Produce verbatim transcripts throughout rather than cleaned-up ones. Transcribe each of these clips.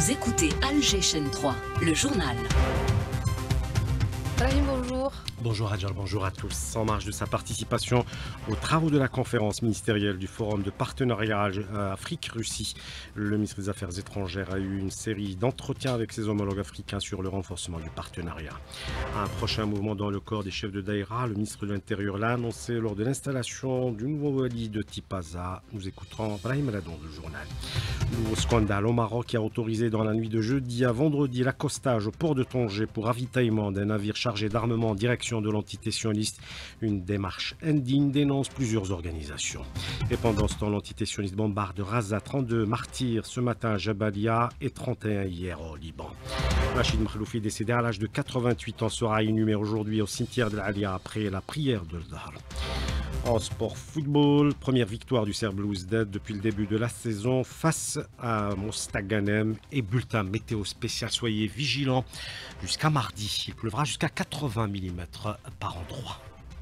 Vous écoutez Alger Chaîne trois, le journal. Brahim, bonjour. Bonjour Adjal, bonjour à tous. En marge de sa participation aux travaux de la conférence ministérielle du Forum de partenariat Afrique-Russie, le ministre des Affaires étrangères a eu une série d'entretiens avec ses homologues africains sur le renforcement du partenariat. Un prochain mouvement dans le corps des chefs de Daïra, le ministre de l'Intérieur l'a annoncé lors de l'installation du nouveau wali de Tipaza. Nous écouterons Brahim Aladon du journal. Nouveau scandale au Maroc qui a autorisé dans la nuit de jeudi à vendredi l'accostage au port de Tanger pour ravitaillement d'un navire chargé d'armement en direction de l'entité sioniste. Une démarche indigne dénonce plusieurs organisations. Et pendant ce temps, l'entité sioniste bombarde Raza, trente-deux martyrs ce matin à Jabalia et trente et un hier au Liban. Rachid Makhloufi, décédé à l'âge de quatre-vingt-huit ans, sera inhumé aujourd'hui au cimetière de l'Alia après la prière de Dhahr. En sport football, première victoire du Serbe Belouizdad depuis le début de la saison face à Mostaganem et bulletin météo spécial. Soyez vigilants jusqu'à mardi. Il pleuvra jusqu'à quatre-vingts millimètres par endroit.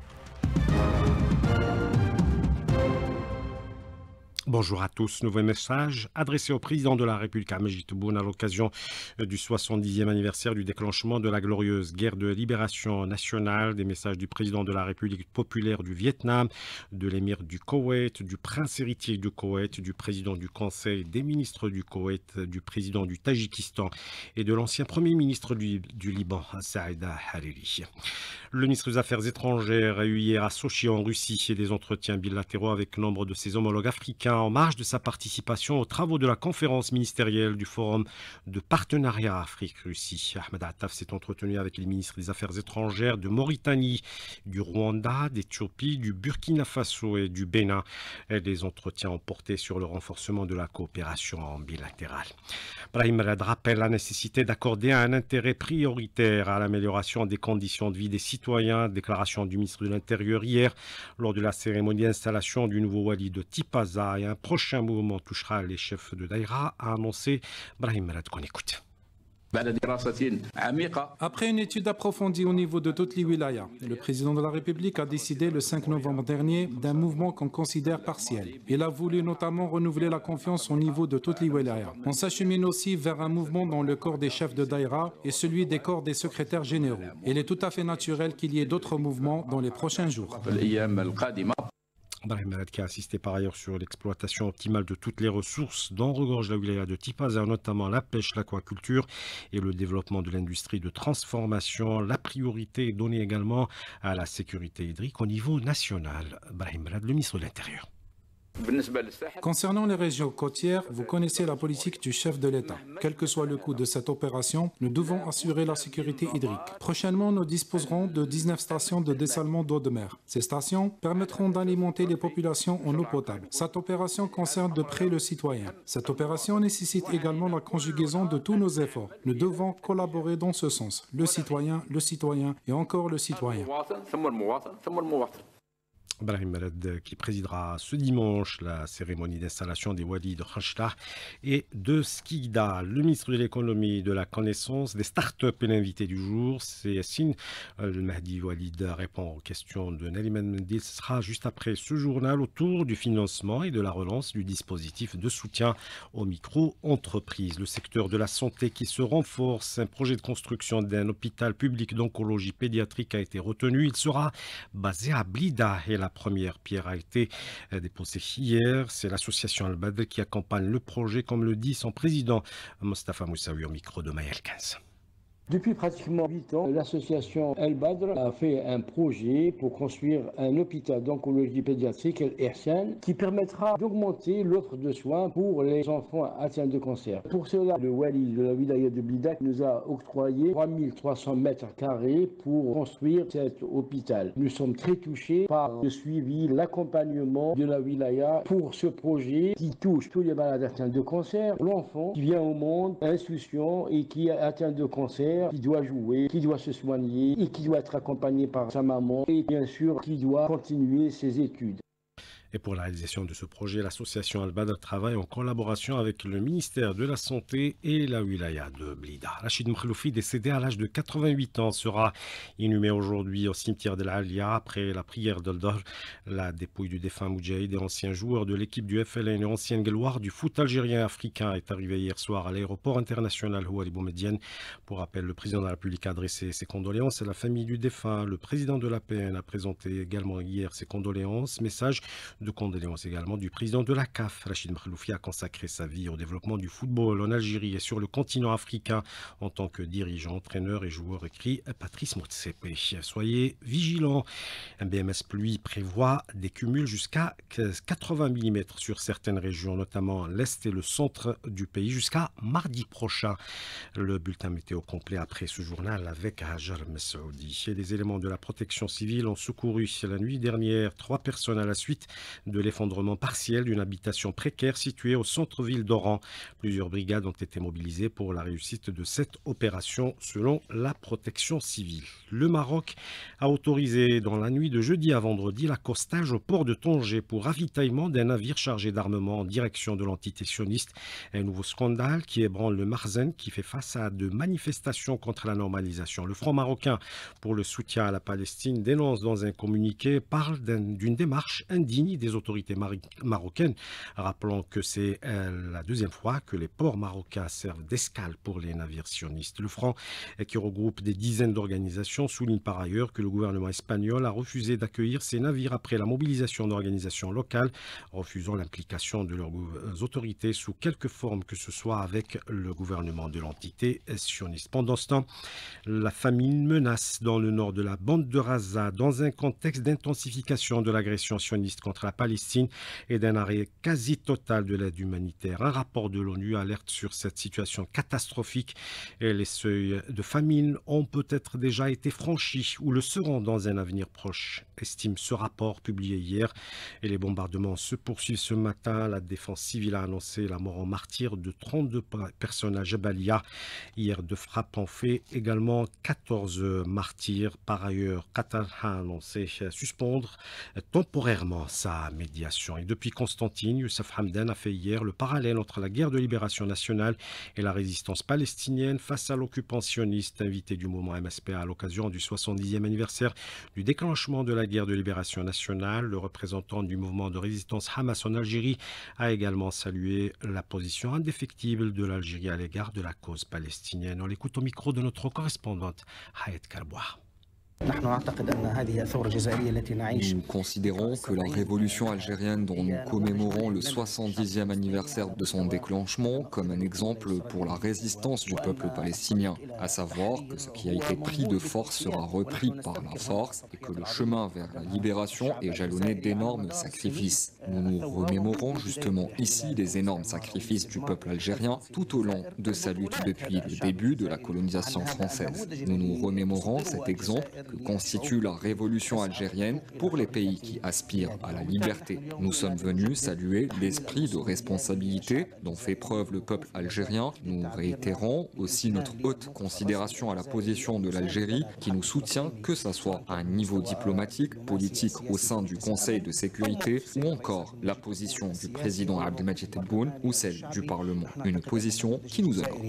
Bonjour à tous. Nouveau message adressé au président de la République Majid Tebboune à l'occasion du soixante-dixième anniversaire du déclenchement de la glorieuse guerre de libération nationale. Des messages du président de la République populaire du Vietnam, de l'émir du Koweït, du prince héritier du Koweït, du président du Conseil des ministres du Koweït, du président du Tadjikistan et de l'ancien premier ministre du, du Liban, Saïda Hariri. Le ministre des Affaires étrangères a eu hier à Sochi en Russie et des entretiens bilatéraux avec nombre de ses homologues africains en marge de sa participation aux travaux de la conférence ministérielle du Forum de partenariat Afrique-Russie. Ahmed Attaf s'est entretenu avec les ministres des Affaires étrangères de Mauritanie, du Rwanda, d'Éthiopie, du Burkina Faso et du Bénin. Et les entretiens ont porté sur le renforcement de la coopération bilatérale. Brahim Malad rappelle la nécessité d'accorder un intérêt prioritaire à l'amélioration des conditions de vie des citoyens. Déclaration du ministre de l'Intérieur hier lors de la cérémonie d'installation du nouveau wali de Tipaza. Et un prochain mouvement touchera les chefs de Daïra, a annoncé Brahim Malad qu'on écoute. Après une étude approfondie au niveau de toutes les wilayas, le président de la République a décidé le cinq novembre dernier d'un mouvement qu'on considère partiel. Il a voulu notamment renouveler la confiance au niveau de toutes les wilayas. On s'achemine aussi vers un mouvement dans le corps des chefs de Daïra et celui des corps des secrétaires généraux. Il est tout à fait naturel qu'il y ait d'autres mouvements dans les prochains jours. Brahim Malad qui a insisté par ailleurs sur l'exploitation optimale de toutes les ressources dont regorge la wilaya de Tipaza, notamment la pêche, l'aquaculture et le développement de l'industrie de transformation. La priorité est donnée également à la sécurité hydrique au niveau national. Brahim Malad, le ministre de l'Intérieur. Concernant les régions côtières, vous connaissez la politique du chef de l'État. Quel que soit le coût de cette opération, nous devons assurer la sécurité hydrique. Prochainement, nous disposerons de dix-neuf stations de dessalement d'eau de mer. Ces stations permettront d'alimenter les populations en eau potable. Cette opération concerne de près le citoyen. Cette opération nécessite également la conjugaison de tous nos efforts. Nous devons collaborer dans ce sens. Le citoyen, le citoyen et encore le citoyen. Brahim Malad qui présidera ce dimanche la cérémonie d'installation des walis de Khachla et de Skida. Le ministre de l'économie, de la connaissance, des startups et l'invité du jour, c'est Yassine Al-Mahdi Walid, répond aux questions de Naliman Mendil. Ce sera juste après ce journal autour du financement et de la relance du dispositif de soutien aux micro-entreprises. Le secteur de la santé qui se renforce. Un projet de construction d'un hôpital public d'oncologie pédiatrique a été retenu. Il sera basé à Blida et la première pierre a été déposée hier. C'est l'association Al-Badr qui accompagne le projet, comme le dit son président Mostafa Moussaoui au micro de Maël quinze. Depuis pratiquement huit ans, l'association Al-Badr a fait un projet pour construire un hôpital d'oncologie pédiatrique, Al-Ihsan, qui permettra d'augmenter l'offre de soins pour les enfants atteints de cancer. Pour cela, le wali de la wilaya de Blida nous a octroyé trois mille trois cents mètres carrés pour construire cet hôpital. Nous sommes très touchés par le suivi, l'accompagnement de la wilaya pour ce projet qui touche tous les malades atteints de cancer. L'enfant qui vient au monde insouciant et qui est atteint de cancer, qui doit jouer, qui doit se soigner et qui doit être accompagné par sa maman et bien sûr qui doit continuer ses études. Et pour la réalisation de ce projet, l'association Al-Badr travaille en collaboration avec le ministère de la Santé et la wilaya de Blida. Rachid Mkhloufi, décédé à l'âge de quatre-vingt-huit ans, sera inhumé aujourd'hui au cimetière de l'Alia après la prière d'Al-Dahr. La dépouille du défunt Moudjahid et ancien joueur de l'équipe du F L N et ancienne gloire du foot algérien africain est arrivé hier soir à l'aéroport international Ouali Boumediene. Pour rappel, le président de la République a adressé ses condoléances à la famille du défunt. Le président de l'A P N a présenté également hier ses condoléances. Message de condoléances également du président de la C A F. Rachid Mkhloufi a consacré sa vie au développement du football en Algérie et sur le continent africain en tant que dirigeant, entraîneur et joueur, écrit Patrice Motsepe. Soyez vigilants. Un B M S Pluie prévoit des cumuls jusqu'à quatre-vingts millimètres sur certaines régions, notamment l'Est et le centre du pays, jusqu'à mardi prochain. Le bulletin météo complet après ce journal avec Hajar Messaoudi. Et les éléments de la protection civile ont secouru la nuit dernière trois personnes à la suite de l'effondrement partiel d'une habitation précaire située au centre-ville d'Oran. Plusieurs brigades ont été mobilisées pour la réussite de cette opération selon la protection civile. Le Maroc a autorisé dans la nuit de jeudi à vendredi l'accostage au port de Tanger pour ravitaillement d'un navire chargé d'armement en direction de l'entité sioniste. Un nouveau scandale qui ébranle le Marzen qui fait face à de manifestations contre la normalisation. Le Front marocain pour le soutien à la Palestine dénonce dans un communiqué, parle d'une démarche indigne des autorités marocaines, rappelant que c'est euh, la deuxième fois que les ports marocains servent d'escale pour les navires sionistes. Le Front, qui regroupe des dizaines d'organisations, souligne par ailleurs que le gouvernement espagnol a refusé d'accueillir ces navires après la mobilisation d'organisations locales, refusant l'implication de leurs autorités sous quelque forme que ce soit avec le gouvernement de l'entité sioniste. Pendant ce temps, la famine menace dans le nord de la bande de Gaza dans un contexte d'intensification de l'agression sioniste contre la Palestine et d'un arrêt quasi total de l'aide humanitaire. Un rapport de l'ONU alerte sur cette situation catastrophique et les seuils de famine ont peut-être déjà été franchis ou le seront dans un avenir proche, estime ce rapport publié hier. Et les bombardements se poursuivent ce matin. La défense civile a annoncé la mort en martyr de trente-deux personnes à Jabalia. Hier, deux frappes ont fait également quatorze martyrs. Par ailleurs, Qatar a annoncé suspendre temporairement sa médiation. Et depuis Constantine, Youssef Hamdan a fait hier le parallèle entre la guerre de libération nationale et la résistance palestinienne face à l'occupant sioniste. Invité du mouvement M S P à l'occasion du soixante-dixième anniversaire du déclenchement de la guerre de libération nationale, le représentant du mouvement de résistance Hamas en Algérie a également salué la position indéfectible de l'Algérie à l'égard de la cause palestinienne. On l'écoute au micro de notre correspondante Hayat Karboua. Nous considérons que la révolution algérienne dont nous commémorons le soixante-dixième anniversaire de son déclenchement comme un exemple pour la résistance du peuple palestinien, à savoir que ce qui a été pris de force sera repris par la force et que le chemin vers la libération est jalonné d'énormes sacrifices. Nous nous remémorons justement ici les énormes sacrifices du peuple algérien tout au long de sa lutte depuis le début de la colonisation française. Nous nous remémorons cet exemple que constitue la révolution algérienne pour les pays qui aspirent à la liberté. Nous sommes venus saluer l'esprit de responsabilité dont fait preuve le peuple algérien. Nous réitérons aussi notre haute considération à la position de l'Algérie qui nous soutient, que ce soit à un niveau diplomatique, politique au sein du Conseil de sécurité ou encore la position du président Abdelmadjid Tebboune ou celle du Parlement. Une position qui nous honore.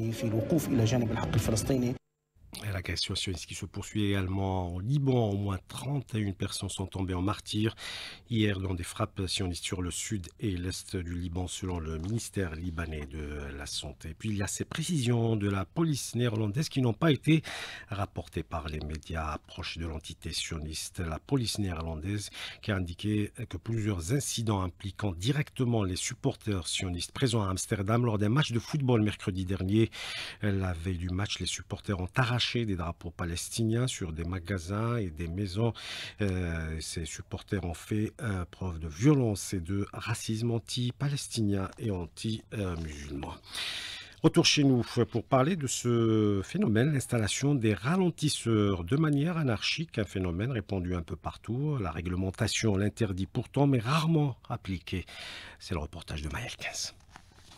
L'agression sioniste qui se poursuit également au Liban. Au moins trente et une personnes sont tombées en martyrs hier dans des frappes sionistes sur le sud et l'est du Liban selon le ministère libanais de la Santé. Puis il y a ces précisions de la police néerlandaise qui n'ont pas été rapportées par les médias proches de l'entité sioniste. La police néerlandaise qui a indiqué que plusieurs incidents impliquant directement les supporters sionistes présents à Amsterdam lors d'un match de football mercredi dernier. La veille du match, les supporters ont arraché des drapeaux palestiniens sur des magasins et des maisons. Euh, ces supporters ont fait euh, preuve de violence et de racisme anti-palestinien et anti-musulman. Retour chez nous pour parler de ce phénomène, l'installation des ralentisseurs de manière anarchique, un phénomène répandu un peu partout. La réglementation l'interdit pourtant, mais rarement appliquée. C'est le reportage de Maël quinze.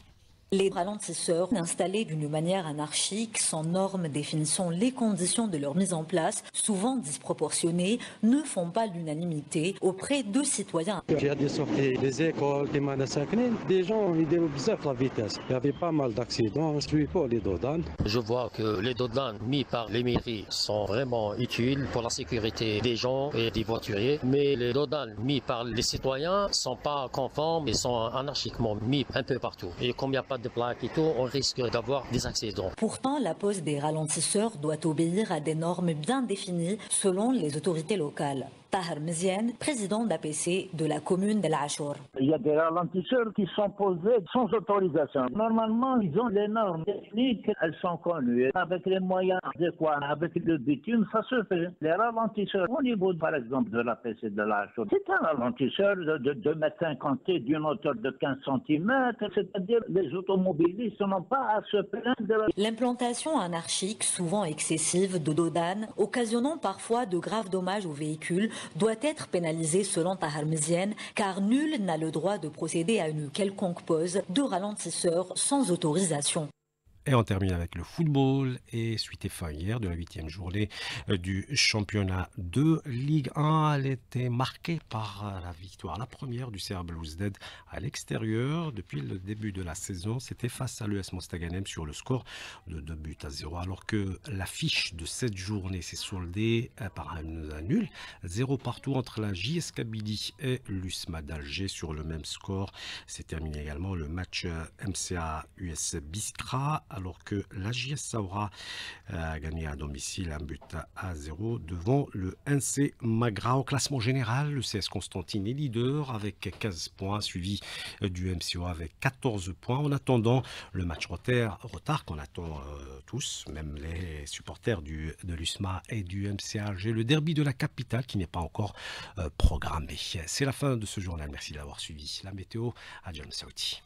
Les ralentisseurs, installés d'une manière anarchique, sans normes définissant les conditions de leur mise en place, souvent disproportionnées, ne font pas l'unanimité auprès de citoyens. Il y a des sorties des écoles, des manasaknines, des gens ils développent la vitesse. Il y avait pas mal d'accidents, je suis pas les dodanes. Je vois que les dodanes mis par les mairies sont vraiment utiles pour la sécurité des gens et des voituriers, mais les dodanes mis par les citoyens sont pas conformes et sont anarchiquement mis un peu partout. Et comme il n'y a pas de plaques et tout, on risque d'avoir des accidents. Pourtant, la pose des ralentisseurs doit obéir à des normes bien définies selon les autorités locales. Tahar Mziane, président d'A P C de la commune d'El Achour. Il y a des ralentisseurs qui sont posés sans autorisation. Normalement, ils ont les normes techniques, elles sont connues. Avec les moyens adéquats, avec le bitume, ça se fait. Les ralentisseurs, au niveau par exemple de l'A P C de l'Achour, c'est un ralentisseur de deux mètres cinquante d'une hauteur de quinze centimètres, c'est-à-dire les automobilistes n'ont pas à se plaindre. L'implantation anarchique, souvent excessive, de dodanes, occasionnant parfois de graves dommages aux véhicules, doit être pénalisée selon Tahar Mziane, car nul n'a le droit de procéder à une quelconque pose de ralentisseur sans autorisation. Et on termine avec le football et suite et fin hier de la huitième journée du championnat de Ligue un. Elle était marquée par la victoire, la première du C R Belouizdad à l'extérieur. Depuis le début de la saison, c'était face à l'U S Mostaganem sur le score de deux buts à zéro. Alors que l'affiche de cette journée s'est soldée par un nul, zéro partout entre la J S Kabylie et l'U S M A d'Alger sur le même score. C'est terminé également le match M C A U S Biskra, alors que la J S Saoura a gagné à domicile un but à zéro devant le N C Magra. Au classement général, le C S Constantine est leader avec quinze points, suivi du M C O avec quatorze points. En attendant le match retard, retard qu'on attend euh, tous, même les supporters du, de l'U S M A et du M C A Alger, le derby de la capitale qui n'est pas encore euh, programmé. C'est la fin de ce journal. Merci de l'avoir suivi. La météo à John Saouti.